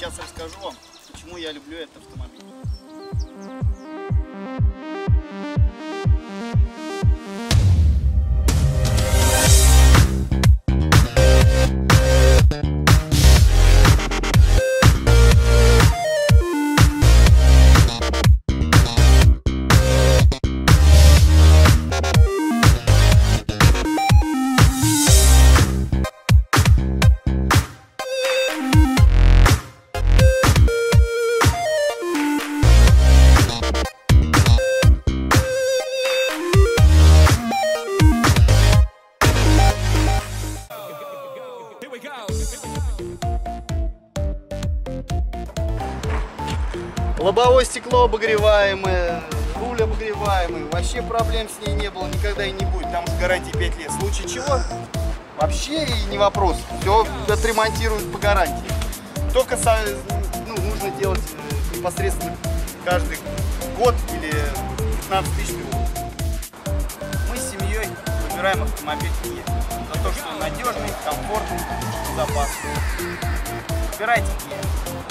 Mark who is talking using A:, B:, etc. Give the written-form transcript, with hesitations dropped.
A: Сейчас расскажу вам, почему я люблю этот автомобиль. Лобовое стекло обогреваемое, руль обогреваемый, вообще проблем с ней не было, никогда и не будет, там с гарантией 5 лет. В случае чего, вообще и не вопрос, все отремонтируют по гарантии. Только нужно делать непосредственно каждый год или 15 тысяч километров. Мы с семьей выбираем автомобиль Kia за то, что он надежный, комфортный, безопасный. Выбирайте Kia.